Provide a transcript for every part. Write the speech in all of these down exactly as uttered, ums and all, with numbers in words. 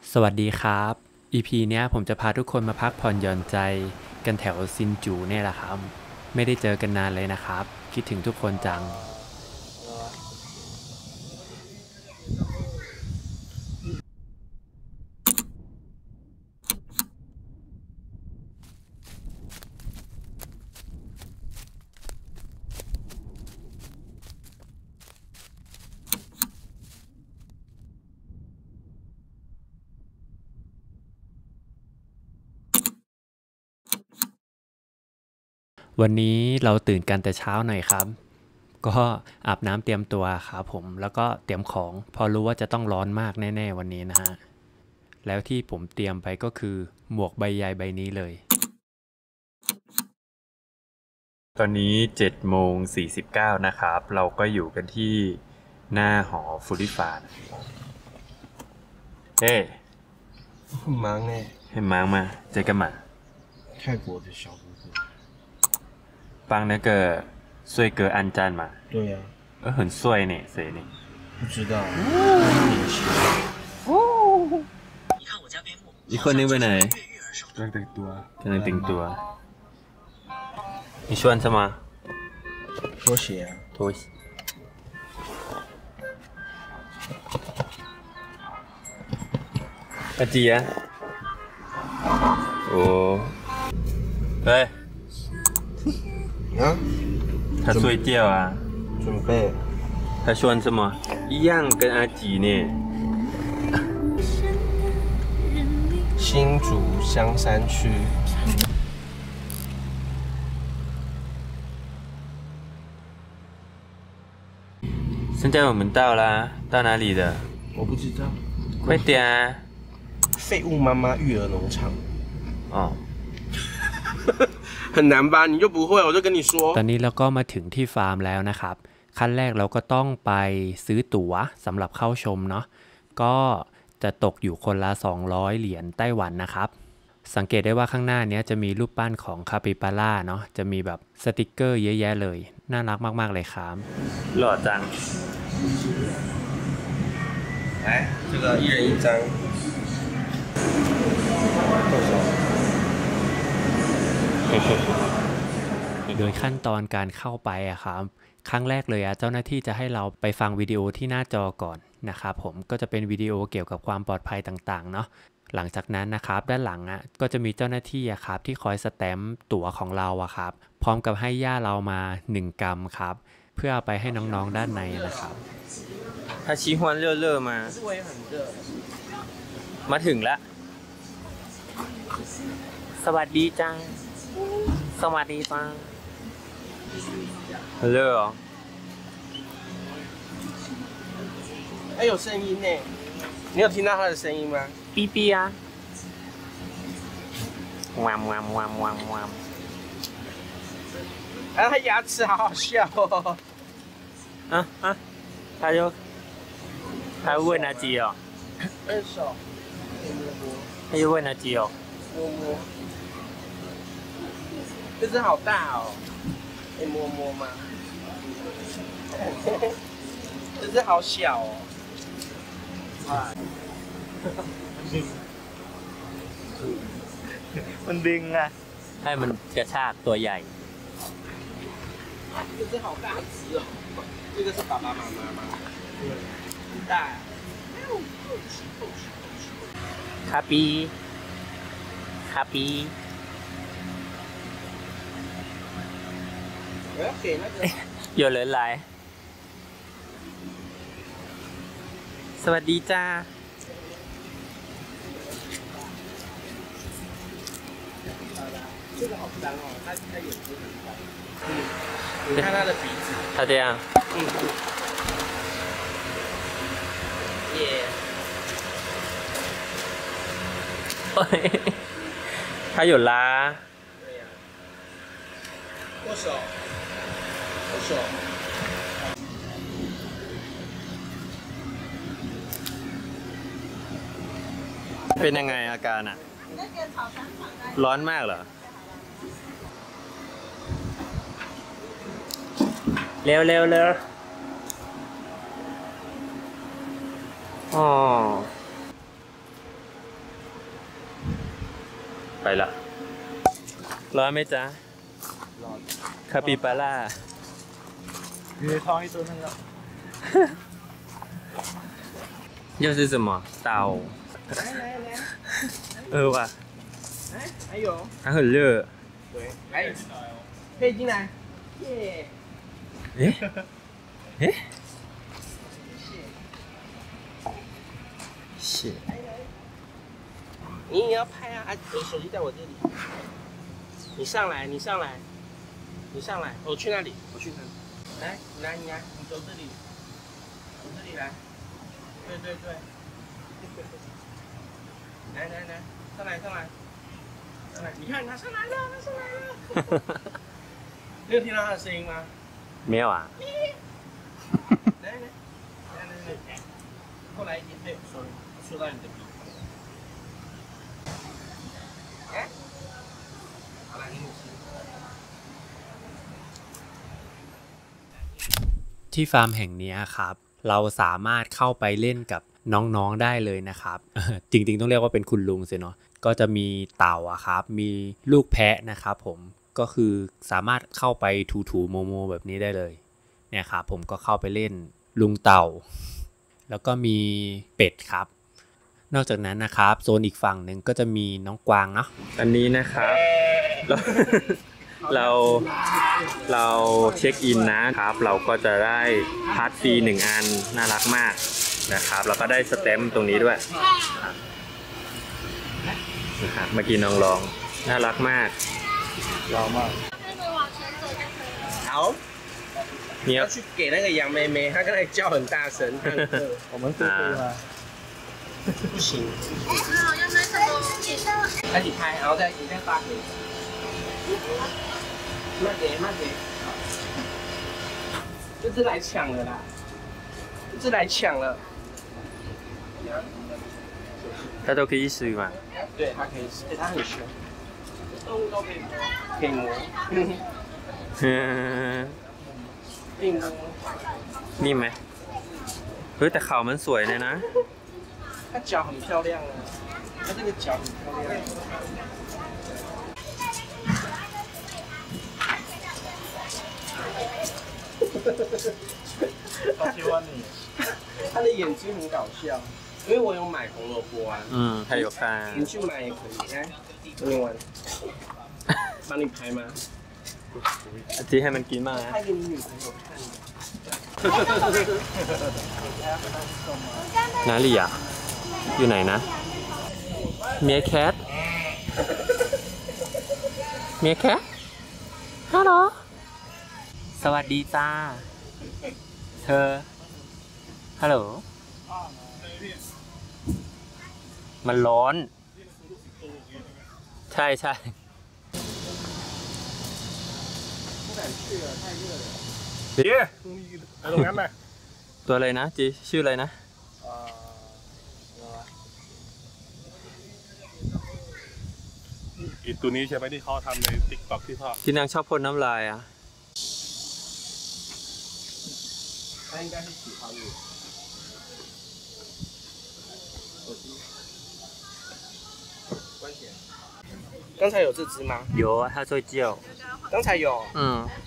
สวัสดีครับ อี พี เนี้ยผมจะพาทุกคนมาพักผ่อนหย่อนใจกันแถวซินจูเนี่ยแหละครับไม่ได้เจอกันนานเลยนะครับคิดถึงทุกคนจังวันนี้เราตื่นกันแต่เช้าหน่อยครับก็อาบน้ำเตรียมตัวครับผมแล้วก็เตรียมของพอรู้ว่าจะต้องร้อนมากแน่ๆวันนี้นะฮะแล้วที่ผมเตรียมไปก็คือหมวกใบใหญ่ใบนี้เลยตอนนี้เจ็ดโมงสี่สิบเก้านะครับเราก็อยู่กันที่หน้าหอฟูริฟานเฮ้很忙哎， 很忙吗？在干嘛？ 泰国的小哥哥。 帮那个帅哥按赞嘛？ 对呀、 啊，呃，很帅呢，谁呢？ 不知道。哦。 อีกคนนึงไปไหนกำลังแต่งตัวกำลังแต่งตัว你喜欢什么拖鞋啊拖鞋阿姐啊哦哎啊他睡觉啊准备他喜欢什么一样跟阿吉呢新竹香山区现在我们到啦到哪里了我不知道快点啊废物妈妈育儿农场哦很难吧你就不会我就跟你说ตอนนี้เราก็มาถึงที่ฟาร์มแล้วนะครับขั้นแรกเราก็ต้องไปซื้อตั๋วสำหรับเข้าชมเนาะก็จะตกอยู่คนละสองร้อยเหรียญไต้หวันนะครับสังเกตได้ว่าข้างหน้านี้จะมีรูปปั้นของคาปิบาร่าเนาะจะมีแบบสติกเกอร์เยอะแยะเลยน่ารักมากๆเลยครับหล่อจัง来这个一人一张โดยขั้นตอนการเข้าไปอะครับครั้งแรกเลยอะเจ้าหน้าที่จะให้เราไปฟังวิดีโอที่หน้าจอก่อนนะครับผมก็จะเป็นวิดีโอเกี่ยวกับความปลอดภัยต่างๆเนาะหลังจากนั้นนะครับด้านหลังอะก็จะมีเจ้าหน้าที่อะครับที่คอยสแตมป์ตั๋วของเราอะครับพร้อมกับให้ย่าเรามาหนึ่งกรัมครับเพื่อเอาไปให้น้องๆด้านในนะครับ他喜欢热热吗我也很热มาถึงแล้วสวัสดีจังสวัสดีจัง热哦哎有声音呢你有听到他的声音吗哔哔啊哇哇哇哇哇啊他牙齿好好笑哦啊啊他就他问阿吉哦二手摸摸他就问阿吉哦摸摸这只好大哦可以摸摸吗这只好小哦มันดึงอะให้มันกระชากตัวใหญ่这只好大只哦这个是爸爸妈妈吗很大คาปีคาปี我要给那个有人来สวัสดีจ้า这个好脏哦它它眼睛很脏你看它的鼻子他这样嗯耶他有拉对呀握手握手เป็นยังไงอาการอ่ะร้อนมากเหรอเร็วเร็วเร็วอ๋อละร้อนไหมจ๊ะคาปิบาร่า鱼汤一桌那个又是什么岛来来来เออว่ะ来还有它很热对来可以进来耶诶诶是你也要拍啊！啊，我手机在我这里。你上来，你上来，你上来，我去那里，我去那里。来，你来，你来，你走这里，走这里来。对对对。来来来，上来上来，上来！你看他上来了，他上来了。你有听到他的声音吗？ 没有啊。 来来来来来，过来一点，对，说说到你的鼻。 ที่ฟาร์มแห่งนี้ครับเราสามารถเข้าไปเล่นกับน้องๆได้เลยนะครับจริงๆต้องเรียกว่าเป็นคุณลุงสิเนาะก็จะมีเต่าอะครับมีลูกแพะนะครับผมก็คือสามารถเข้าไปถูๆโมโมแบบนี้ได้เลยเนี่ยครับผมก็เข้าไปเล่นลุงเต่าแล้วก็มีเป็ดครับนอกจากนั้นนะครับโซนอีกฝั่งหนึ่งก็จะมีน้องกวางเนาะอันนี้นะครับ เราเราเช็คอินนะครับเราก็จะได้พาสฟรีหนึ่งอันน่ารักมากนะครับแล้วก็ได้สแตมป์ตรงนี้ด้วยนะครับเมื่อกี้น้องร้องน่ารักมากร้องมาก好你要去给那个杨妹妹她刚才叫很大声我们可以吗不行开始拍然后再你再发给慢点慢点这只来抢了啦这只来抢了它都可以试吗？ 对它可以试它很凶动物都可以可以摸可以摸นิ่มไหมเฮ้ยแต่เขามันสวยเลยนะ它脚很漂亮啊它这个脚很漂亮好喜欢你他的眼睛很搞笑因为我有买红萝卜啊嗯还有看你去买也可以来给你玩帮你拍吗จีให้มันกินมากนะ拍给你女朋友看哪里อ่ะอยู่ไหนนะเมียแคทเมียแคทฮัลโหลสวัสดีจ้าเธอฮัลโหลมันร้อนใช่ใช่เดี๋ยวไปตรงนั้นไหมตัวอะไรนะจีชื่ออะไรนะอีตัวนี้ใช่ไหมที่เขาทำในติ๊กต็อกที่พ่อที่นางชอบพ่นน้ำลายอ่ะ他应该是喜欢你关起来刚才有这只吗有啊它在叫刚才有嗯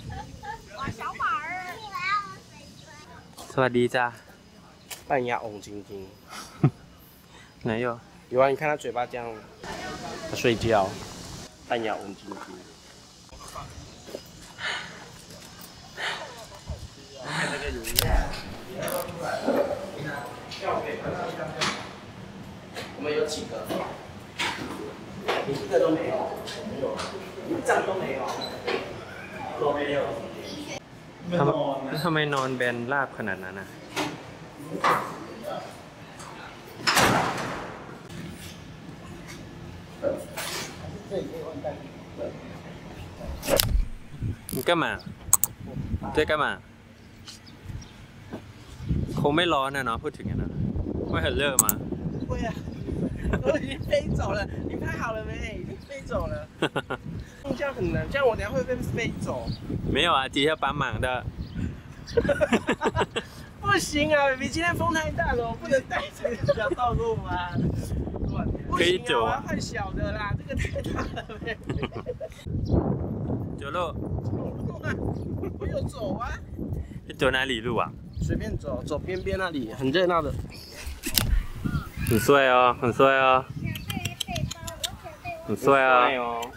สวัสดีจ้า半牙红晶晶ไหน有有啊你看它嘴巴这样它睡觉半牙红晶晶我们有几个你一个都没有没有一张都没有都没有ทำไมทำไมนอนแบนราบขนาดนั้นนะมันก็มาเจ๊ก็มาคงไม่ร้อนนะเนาะพูดถึงนะไม่เห็นเลิกมา会啊我已经飞走了你拍好了没已经飞走了这样很难这样我等下会被飞走没有啊จี要帮忙的不行啊 baby 今天风太大了我不能带着你条道路吗不可以走啊。 太小的啦，这个太大了呗。 走路。 我有走啊。 你走哪里路啊？ 随便走，走边边那里，很热闹的。 很帅哦，很帅哦。很帅啊！ 哦。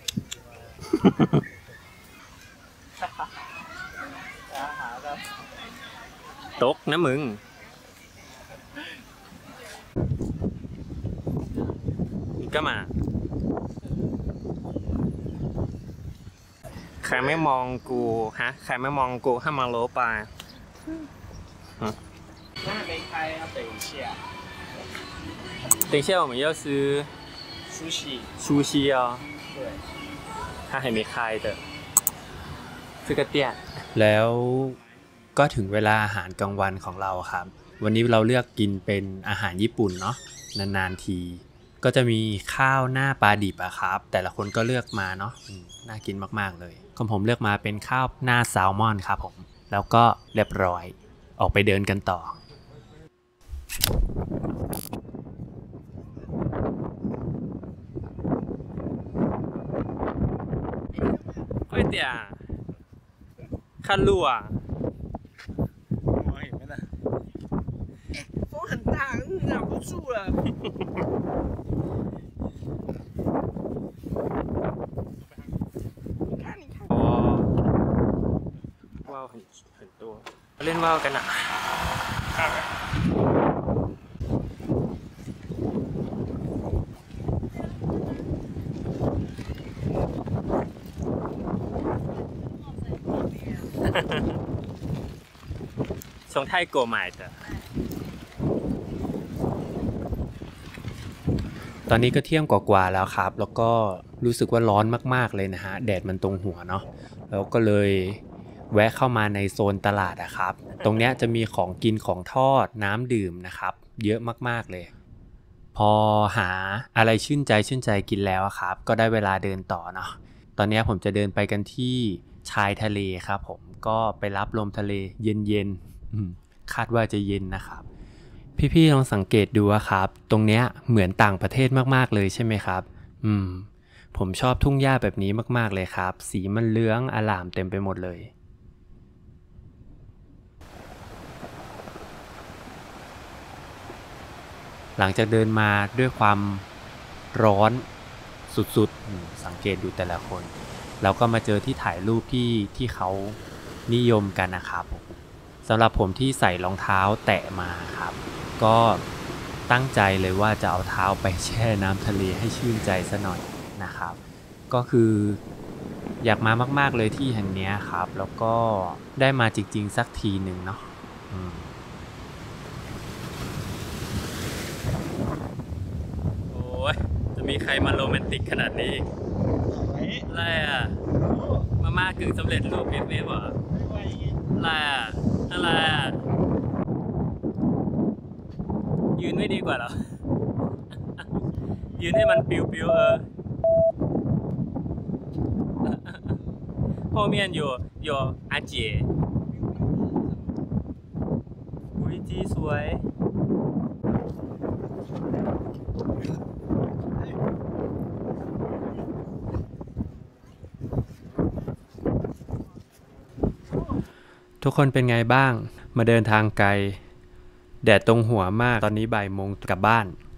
ตกนะมึงก็มาใครไม่มองกูฮะใครไม่มองกูให้มาโลปา那还没开，要等一下。 等一下我们要吃苏西。 苏西哦。 对。 它还没开的这个店แล้วก็ถึงเวลาอาหารกลางวันของเราครับวันนี้เราเลือกกินเป็นอาหารญี่ปุ่นเนาะนานๆทีก็จะมีข้าวหน้าปลาดิบอะครับแต่ละคนก็เลือกมาเนาะน่ากินมากๆเลยของผมเลือกมาเป็นข้าวหน้าแซลมอนครับผมแล้วก็เรียบร้อยออกไปเดินกันต่อ快点看路啊我也没的。风很大，忍不住了。你看，你看。 哦，ว่าว很很多เล่นว่าวกันอ่ะ从泰国买的ตอนนี้ก็เที่ยงกว่าๆแล้วครับแล้วก็รู้สึกว่าร้อนมากๆเลยนะฮะแดดมันตรงหัวเนาะแล้วก็เลยแวะเข้ามาในโซนตลาดอะครับตรงเนี้ยจะมีของกินของทอดน้ำดื่มนะครับเยอะมากๆเลยพอหาอะไรชื่นใจชื่นใจกินแล้วครับก็ได้เวลาเดินต่อเนาะตอนนี้ผมจะเดินไปกันที่ชายทะเลครับผมก็ไปรับลมทะเลเย็นๆคาดว่าจะเย็นนะครับพี่ๆลองสังเกตดูครับตรงเนี้ยเหมือนต่างประเทศมากๆเลยใช่ไหมครับอืมผมชอบทุ่งหญ้าแบบนี้มากๆเลยครับสีมันเหลืองอลามเต็มไปหมดเลยหลังจากเดินมาด้วยความร้อนสุดๆสังเกตดูแต่ละคนแล้วก็มาเจอที่ถ่ายรูปที่ที่เขานิยมกันนะครับสำหรับผมที่ใส่รองเท้าแตะมาครับก็ตั้งใจเลยว่าจะเอาเท้าไปแช่น้ำทะเลให้ชื่นใจซะหน่อยนะครับก็คืออยากมามากๆเลยที่แห่งนี้ครับแล้วก็ได้มาจริงๆสักทีหนึ่งเนาะโอ้ยจะมีใครมาโรแมนติกขนาดนี้อะไรอ่ะมาม่ากึ่งสำเร็จรูปเอฟเอฟเหรออะไรอ่ะอะไรอ่ะยืนไม่ดีกว่าเหรอ ยืนให้มันปิวๆเออ后面有有阿姐อุ้ยจีสวยทุกคนเป็นไงบ้างมาเดินทางไกลแดดตรงหัวมากตอนนี้บ่ายโมงกลับบ้าน